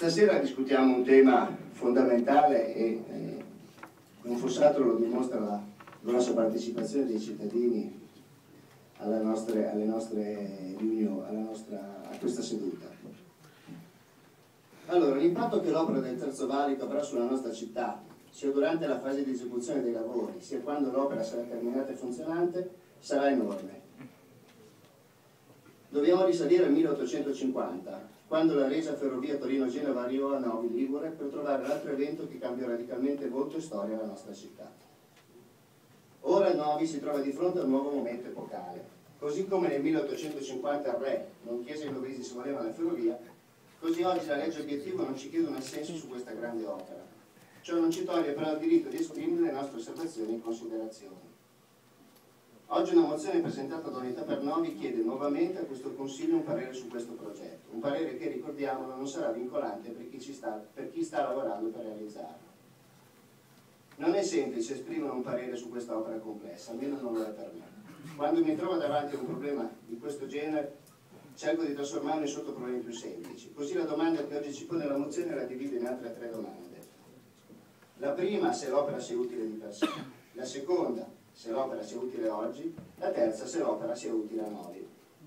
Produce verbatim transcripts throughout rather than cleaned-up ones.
Stasera discutiamo un tema fondamentale e eh, non fosse altro lo dimostra la grossa partecipazione dei cittadini alle nostre, alle nostre riunioni, alla nostra, a questa seduta. Allora, l'impatto che l'opera del Terzo Valico avrà sulla nostra città, sia durante la fase di esecuzione dei lavori, sia quando l'opera sarà terminata e funzionante, sarà enorme. Dobbiamo risalire al milleottocentocinquanta, quando la resa ferrovia Torino-Genova arrivò a Novi Ligure per trovare l'altro evento che cambiò radicalmente volto e storia alla nostra città. Ora Novi si trova di fronte a un nuovo momento epocale. Così come nel milleottocentocinquanta il re non chiese ai novesi se volevano la ferrovia, così oggi la legge obiettivo non ci chiede un assenso su questa grande opera. Ciò non ci toglie però il diritto di esprimere le nostre osservazioni e considerazioni. Oggi una mozione presentata da Unità per Novi chiede nuovamente a questo Consiglio un parere su questo progetto, un parere che, ricordiamolo, non sarà vincolante per chi, ci sta, per chi sta lavorando per realizzarlo. Non è semplice esprimere un parere su questa opera complessa, almeno non lo è per me. Quando mi trovo davanti a un problema di questo genere, cerco di trasformarlo in sottoproblemi più semplici. Così la domanda che oggi ci pone la mozione la divide in altre tre domande. La prima, se l'opera sia utile di per sé. La seconda, se l'opera sia utile oggi. La terza, se l'opera sia utile a Novi.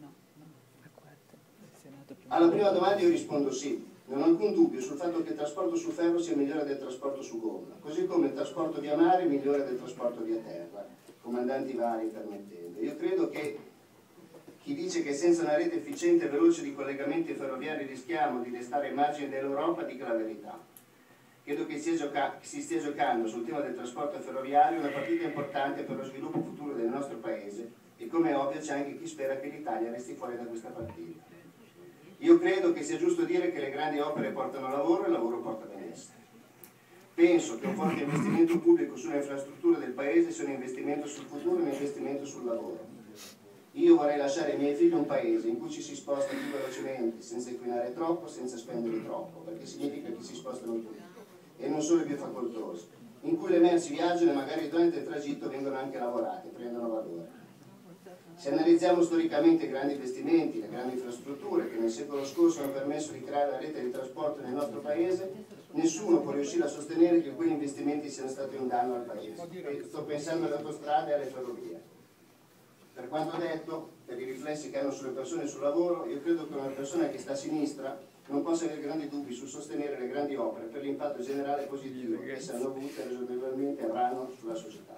Alla prima domanda io rispondo sì. Non ho alcun dubbio sul fatto che il trasporto su ferro sia migliore del trasporto su gomma, così come il trasporto via mare è migliore del trasporto via terra, comandanti vari permettendo. Io credo che chi dice che senza una rete efficiente e veloce di collegamenti ferroviari rischiamo di restare ai margini dell'Europa dica la verità. Credo che si stia giocando sul tema del trasporto ferroviario una partita importante per lo sviluppo futuro del nostro Paese e, come è ovvio, c'è anche chi spera che l'Italia resti fuori da questa partita. Io credo che sia giusto dire che le grandi opere portano lavoro e il lavoro porta benessere. Penso che un forte investimento pubblico sulle infrastrutture del Paese sia un investimento sul futuro e un investimento sul lavoro. Io vorrei lasciare ai miei figli un Paese in cui ci si sposta più velocemente, senza inquinare troppo, senza spendere troppo, perché significa che si spostano tutti, e non solo i più facoltosi, in cui le merci viaggiano e magari durante il tragitto vengono anche lavorate, prendono valore. Se analizziamo storicamente i grandi investimenti, le grandi infrastrutture che nel secolo scorso hanno permesso di creare la rete di trasporto nel nostro Paese, nessuno può riuscire a sostenere che quegli investimenti siano stati un danno al Paese. E sto pensando alle autostrade e alle ferrovie. Per quanto detto, per i riflessi che hanno sulle persone e sul lavoro, io credo che una persona che sta a sinistra non possa avere grandi dubbi sul sostenere le grandi opere per l'impatto generale positivo che esse hanno avuto e ragionevolmente avranno sulla società.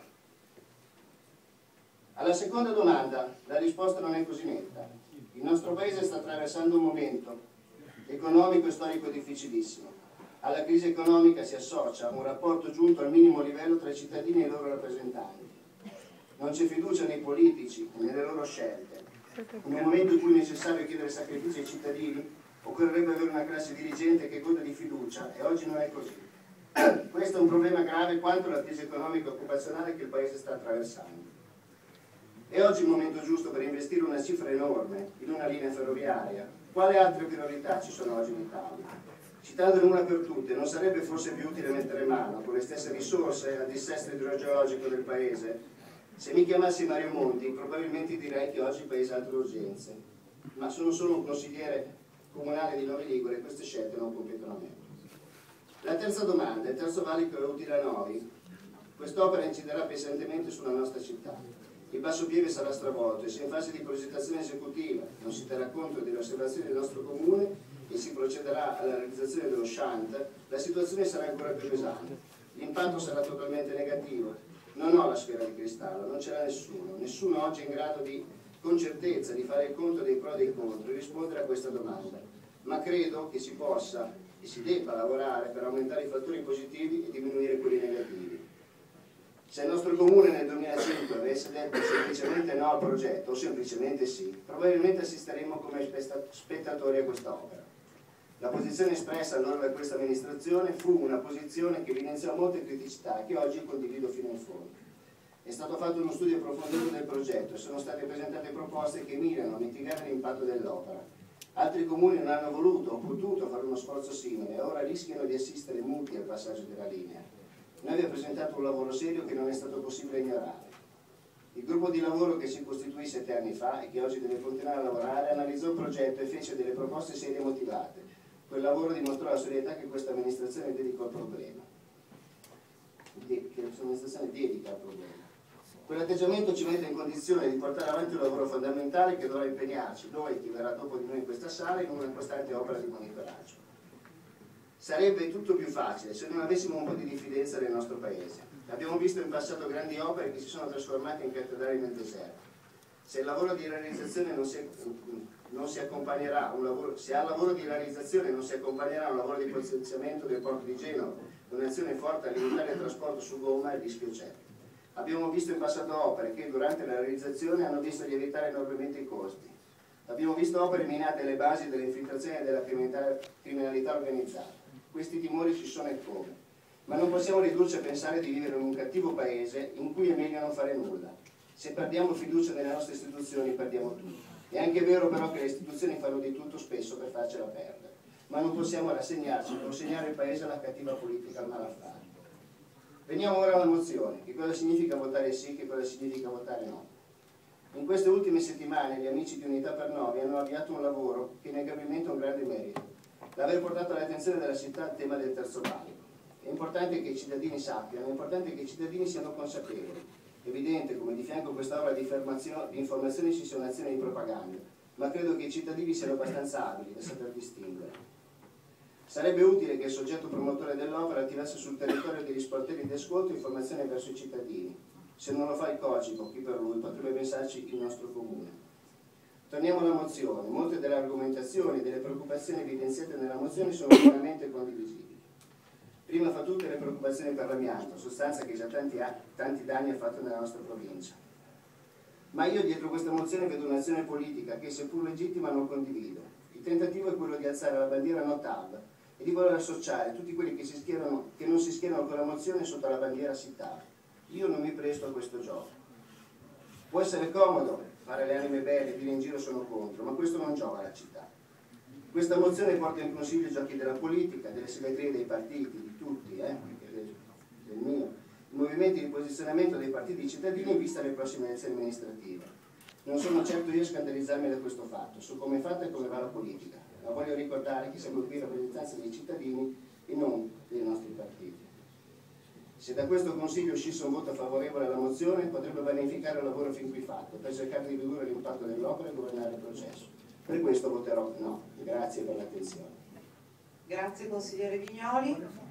Alla seconda domanda la risposta non è così netta. Il nostro Paese sta attraversando un momento economico e storico difficilissimo. Alla crisi economica si associa un rapporto giunto al minimo livello tra i cittadini e i loro rappresentanti. Non c'è fiducia nei politici e nelle loro scelte. In un momento in cui è necessario chiedere sacrifici ai cittadini, occorrerebbe avere una classe dirigente che gode di fiducia e oggi non è così. Questo è un problema grave quanto la crisi economica e occupazionale che il Paese sta attraversando. È oggi il momento giusto per investire una cifra enorme in una linea ferroviaria. Quali altre priorità ci sono oggi in Italia? Citandone una per tutte, non sarebbe forse più utile mettere mano con le stesse risorse al dissesto idrogeologico del Paese? Se mi chiamassi Mario Monti, probabilmente direi che oggi il Paese ha altre urgenze. Ma sono solo un consigliere comunale di Novi Ligure e queste scelte non competono a me. La terza domanda, il Terzo Valico è utile a Novi? Quest'opera inciderà pesantemente sulla nostra città. Il Basso Pieve sarà stravolto e se in fase di progettazione esecutiva non si terrà conto delle osservazioni del nostro comune e si procederà alla realizzazione dello shunt, la situazione sarà ancora più pesante. L'impatto sarà totalmente negativo. Non ho la sfera di cristallo, non ce l'ha nessuno. Nessuno oggi è in grado di, con certezza, di fare il conto dei pro e dei contro e rispondere a questa domanda. Ma credo che si possa e si debba lavorare per aumentare i fattori positivi e diminuire quelli negativi. Se il nostro comune nel duemilacinque avesse detto semplicemente no al progetto, o semplicemente sì, probabilmente assisteremmo come spettatori a questa opera. La posizione espressa allora da questa amministrazione fu una posizione che evidenziò molte criticità che oggi condivido fino in fondo. È stato fatto uno studio approfondito del progetto e sono state presentate proposte che mirano a mitigare l'impatto dell'opera. Altri comuni non hanno voluto o potuto fare uno sforzo simile e ora rischiano di assistere muti al passaggio della linea. Noi abbiamo presentato un lavoro serio che non è stato possibile ignorare. Il gruppo di lavoro che si costituì sette anni fa e che oggi deve continuare a lavorare analizzò il progetto e fece delle proposte serie e motivate. Quel lavoro dimostrò la serietà che questa amministrazione dedica al problema. De che questa amministrazione dedica al problema. Quell'atteggiamento ci mette in condizione di portare avanti un lavoro fondamentale che dovrà impegnarci, noi e chi verrà dopo di noi in questa sala, in una costante opera di monitoraggio. Sarebbe tutto più facile se non avessimo un po' di diffidenza nel nostro Paese. Abbiamo visto in passato grandi opere che si sono trasformate in cattedrali nel deserto. Se il lavoro di realizzazione non si, non si accompagnerà, un lavoro, se al lavoro di realizzazione non si accompagnerà un lavoro di potenziamento del porto di Genova, un'azione forte a limitare il trasporto su gomma, il rischio c'è. Abbiamo visto in passato opere che durante la realizzazione hanno visto lievitare enormemente i costi. Abbiamo visto opere minate alle basi delle infiltrazioni della criminalità organizzata. Questi timori ci sono e come. Ma non possiamo ridurci a pensare di vivere in un cattivo paese in cui è meglio non fare nulla. Se perdiamo fiducia nelle nostre istituzioni perdiamo tutto. È anche vero però che le istituzioni fanno di tutto spesso per farcela perdere. Ma non possiamo rassegnarci, consegnare il paese alla cattiva politica, al malaffare. Veniamo ora alla mozione. Che cosa significa votare sì, che cosa significa votare no? In queste ultime settimane gli amici di Unità per Novi hanno avviato un lavoro che innegabilmente ha un grande merito. L'aver portato all'attenzione della città il tema del terzo valico. È importante che i cittadini sappiano, è importante che i cittadini siano consapevoli. È evidente come di fianco a quest'opera di, di informazione ci sia un'azione di propaganda, ma credo che i cittadini siano abbastanza abili da saper distinguere. Sarebbe utile che il soggetto promotore dell'opera attivasse sul territorio degli sportelli di ascolto informazioni verso i cittadini. Se non lo fa il Cocico, chi per lui, potrebbe pensarci il nostro comune. Torniamo alla mozione. Molte delle argomentazioni e delle preoccupazioni evidenziate nella mozione sono pienamente condivisibili. Prima fa tutte le preoccupazioni per l'amianto, sostanza che già tanti, tanti danni ha fatto nella nostra provincia. Ma io dietro questa mozione vedo un'azione politica che, seppur legittima, non condivido. Il tentativo è quello di alzare la bandiera no T A V e di voler associare tutti quelli che, si schierano, che non si schierano con la mozione sotto la bandiera sì T A V. Io non mi presto a questo gioco. Può essere comodo fare le anime belle e dire in giro sono contro, ma questo non gioca alla città. Questa mozione porta in consiglio i giochi della politica, delle segreterie dei partiti, di tutti, eh, del, del mio, i movimenti di posizionamento dei partiti cittadini in vista delle prossime elezioni amministrative. Non sono certo io a scandalizzarmi da questo fatto, su come è fatta e come va la politica, ma voglio ricordare che siamo qui in rappresentanza dei cittadini e non dei nostri partiti. Se da questo Consiglio uscisse un voto favorevole alla mozione, potrebbe vanificare il lavoro fin qui fatto, per cercare di ridurre l'impatto dell'opera e governare il processo. Per questo voterò no. Grazie per l'attenzione. Grazie consigliere Vignoli.